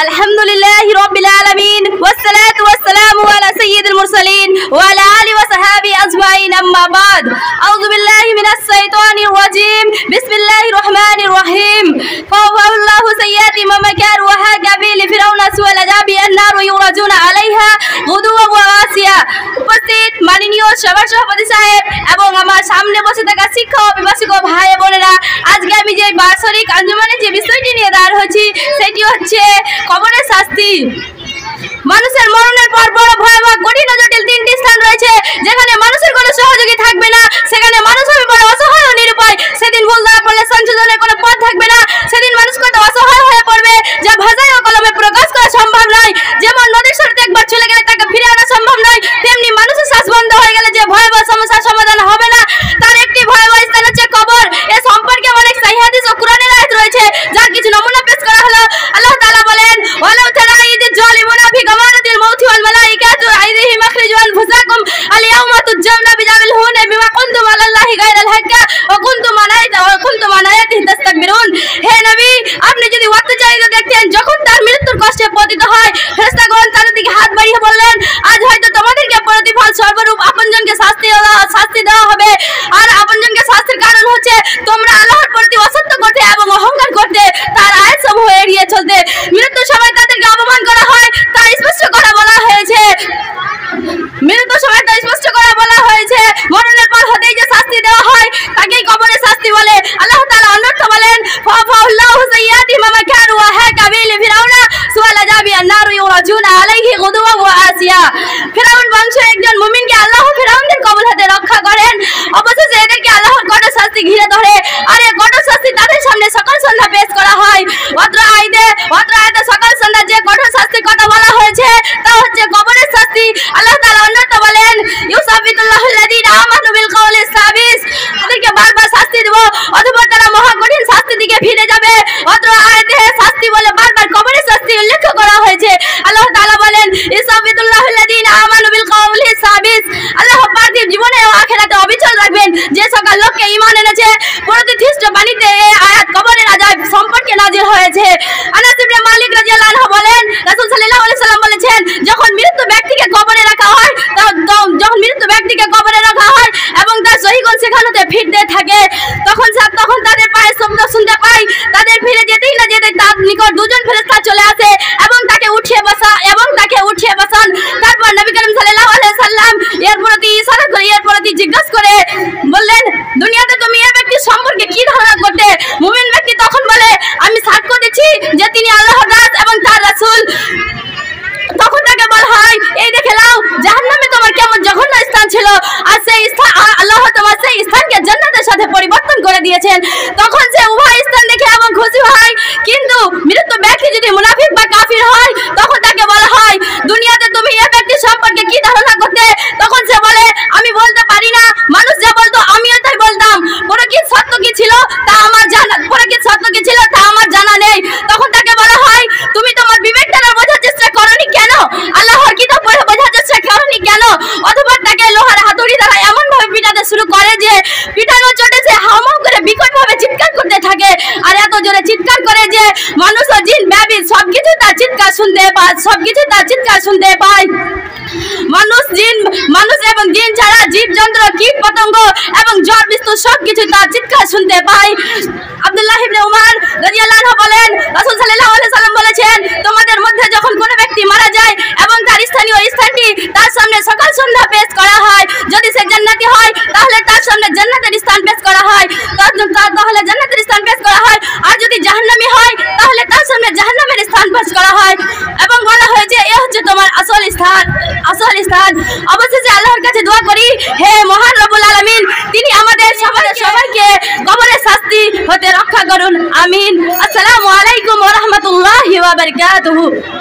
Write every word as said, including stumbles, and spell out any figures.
আলহামদুলিল্লাহি রাব্বিল আলামিন ওয়াসসালাতু ওয়াসসালামু আলা সাইয়্যিদিল মুরসালিন ওয়া আলা আলিহি ওয়া সাহবিহি আজমাইন আম্মা বাদ আউযু বিল্লাহি মিনাশ শাইতানির রাজীম বিসমিল্লাহির রহমানির রহিম ফাওয়াল্লাহু সাইয়্যাতি মা মাকার ওয়া হাকাবি লিফিরাউনা সুআল আযাবি আন-নার ইউরাজুনা আলাইহা গুদুওয়া ওয়া আসিয়া। উপস্থিত মাননীয় সভা সভাপতি সাহেব এবং আমার সামনে বসে থাকা শিক্ষক অভিভাবক ভাই বোনেরা, আজকে আমি যে বাৎসরিক আঞ্জুমানে যে বিষয়টি নিয়ে দাঁড় হচ্ছি সেটি হচ্ছে কবরের শাস্তি। মানুষের মরণের পর বড় ভয়াবহ কঠিন ও জটিল তিনটি স্থান রয়েছে, যেখানে মানুষের কোনো সহযোগী থাকবে না, সেখানে মানুষ হবে বড় অসহায় ও নিরুপায়। সেদিন ভুল ধরা পড়লে সংশোধনের কোনো পথ থাকবে না, সেদিন মানুষ কত অসহায় হয়ে পড়বে যা ভাষায় ও কলমে প্রকাশ করা সম্ভব নয়। যেমন নদীর স্রোতে একবার চলে গেলে তাকে ফিরে আনা সম্ভব নয়, তেমনি মানুষের শ্বাস বন্ধ হয়ে গেলে যে ভয়াবহ সমস্যার সমাধান হবে না তার একটি ভয়াবহ স্থান হচ্ছে কবর। এ সম্পর্কে অনেক সহিহ হাদিস ও কুরআনের আয়াত রয়েছে, যার কিছু নমুনা পেশ করা হলো। আল্লাহ তাআলা বলেন, ওয়ালাউ তারা ইযিল জালিমুনা ফি গামারাতিল মাউতি ওয়াল মালাইকাতু আইদিহিম আখরিজু আনফুসাকুম আল ইয়াওমা তুজাউনা বিযামিল হুনা বিমা কুনতুম আলাল্লাহি গায়রাল হাক্কা ওয়া কুনতুম আনাইতা ওয়া কুনতুম আনায়াতিহি তাস্তাকবিরুন। হে নবী, আপনি যদি অত্যাচারিত দেখতেন যখন তার মৃত্যুর কষ্টে পতিত হয়, ফেরেশতাগণ তাদের দিকে হাত বাড়িয়ে বললেন, আজ হয়তো তোমাদেরকে প্রতিফল স্বরূপ আপনজনকে শাস্তি শাস্তি দেওয়া হবে। আর আপনজনকে শাস্তির কারণ হচ্ছে তোমরা আল্লাহর প্রতি অসত্য করতে এবং অহংকার করতে, তার আয়াত সমূহ এড়িয়ে চলতে। মৃত্যুর সময় তাদেরকে অপমান করা হয়, তা স্পষ্ট করে বলা হয়েছে মৃত্যুর সময় তা স্পষ্ট করে বলা হয়েছে মরণের পর হতেই যে শাস্তি দেওয়া হয় তাকেই কবরের শাস্তি বলে। আল্লাহ তাআলা অন্যত্র বলেন, ফাওয়াল্লাহু সাইয়্যাতি মা মাকারু ওয়া হাকাবি লিফিরাউনা সুআল আযাবি আন-নার ইউরাজুনা আলাইহি গুদুওয়া ওয়া আসিয়া। ফিরাউন বংশের একজন মুমিনকে আল্লাহ ফিরাউনদের কবল হতে রক্ষা করেন। অবশেষে এদেরকে আল্লাহর কঠোর শাস্তি ঘিরে ধরে, আর এই কঠোর শাস্তি তাদের সামনে সকাল সন্ধ্যা পেশ করা হয়। অত্র আয়াতে অত্র আয়াতে সকাল সন্ধ্যা যে কঠোর শাস্তির কথা বলা হয়েছে তা হচ্ছে কবরের শাস্তি। আল্লাহ তাআলা অন্যত্র বলেন, ইউসাবিতুল্লাহু আল্লাযীনা আমানু বিল কওলি সাবিস। তাদেরকে বারবার শাস্তি দেব, অথবা তারা মহা কঠিন শাস্তির দিকে ফিরে যাবে। অত্র আয়াতে শাস্তি বলে বারবার কবরের শাস্তি উল্লেখ করা হয়েছে। আল্লাহ তাআলা বলেন, ইউসাবিতুল্লাহু আল্লাযীনা আমানু বিল কওলি সাবিস। আল্লাহ পার্থিব জীবনে ও আখিরাতে অবিচল রাখবেন যে সকল লোককে ঈমান এনেছে। প্রতিষ্ঠিত বাণীতে এই আয়াত কবরের আযাব সম্পর্কে নাযিল হয়েছে। আনাস ইবনে মালিক রাদিয়াল্লাহু আনহু বলেন, রাসূল সাল্লাল্লাহু আলাইহি সাল্লাম বলেছেন, যখন মৃত্যু ব্যক্তিকে কবরে রাখা হয় যখন মৃত্যু ব্যক্তিকে কবরে রাখা হয় এবং তার সহিগণ সেখানেতে ফিরতে থাকে, তখন তখন তাদের পায়ের শব্দ শুনতে পাই। তাদের ফিরে যেতেই না যেতে তার নিকট দুজন ফেরেশতা চলে আসে এবং তাকে উঠিয়ে বসা এবং তাকে উঠিয়ে বসান। তারপর নবী করিম সাল্লাল্লাহু আলাইহি সাল্লাম এর প্রতি ইশারা করে এর প্রতি জিজ্ঞাসা করে বললেন, দুনিয়াতে তুমি এই ব্যক্তির সম্পর্কে কি ধারণা করতে? মুমিন ব্যক্তি তখন বলে, আমি সাক্ষ্য দিচ্ছি যে তিনি আল্লাহর দাস এবং তার রাসূল। তখন তাকে বলা হয়, এই দেখে নাও জাহান্নামে তোমার কেমন জঘন্য স্থান ছিল, আর সেই স্থান আল্লাহ তোমার সেই স্থানকে জান্নাতের সাথে পরিবর্তন করে দিয়েছেন। তখন সে উভয় স্থান দেখে এবং খুশি হয়। কিন্তু মৃত ব্যক্তি যদি মুনাফিক বা কাফির হয়, তখন তাকে বলা হয়, দুনিয়াতে তুমি এই ব্যক্তির সম্পর্কে কি ধারণা করতে? তখন সে বলে, আমি বলতে পারি না, মানুষ যা বলতো আমিও তাই বলতাম। প্রকৃত সত্য কি ছিল তা আমার জানা প্রকৃত সত্য কি ছিল তা আমার জানা নেই। তখন তাকে বলা হয়, তুমি তোমার বিবেক দ্বারা বোঝার চেষ্টা করনি কেন? আল্লাহর কিতাব পড়ে বোঝার চেষ্টা করনি কেন? অথবা তাকে লোহার হাতুড়ি দ্বারা এমন ভাবে পিটাতে শুরু করে যে পিটানো চোটে সে হাউমাউ করে বিকট ভাবে চিৎকার করতে থাকে, আর এত জোরে চিৎকার করে যে মানুষ ও জিন ব্যাবি সবকিছু তার চিৎকার শুনতে পায় সবকিছু তার চিৎকার শুনতে পায় মানুষ জিন মানুষ এবং জিন ছাড়া জীবজন্তু কীট পতঙ্গ এবং জ্বর বিস্তু সবকিছু তার চিৎকার শুনতে পায়। আব্দুল্লাহ ইবনে উমর রাদিয়াল্লাহু আনহু বলেন, রাসূল সাল্লাল্লাহু আলাইহি সাল্লাম বলেছেন, তোমাদের মধ্যে যখন কোনো ব্যক্তি মারা যায় এবং তার স্থানীয় স্থানটি তার সামনে সকাল সন্ধ্যা পেশ করা হয়, যদি সে জান্নাতি হয় তাহলে তার সামনে জান্নাতের স্থান পেশ করা হয় তাহলে জান্নাতের স্থান পেশ করা হয় আর যদি জাহান্নামী হয় তাহলে তার সামনে জাহান্নামের স্থান পেশ করা হয়। এবং বলা হয়েছে, এ হচ্ছে তোমার আসল স্থান আসল স্থান অবশেষে আল্লাহর কাছে দোয়া করি, হে মহান রব্বুল আলামিন, তিনি আমাদের সবার সবাইকে কবরের শাস্তি হতে রক্ষা করুন। আমিন। আসসালামু আলাইকুম ওয়া রাহমাতুল্লাহি ওয়া বারাকাতুহু।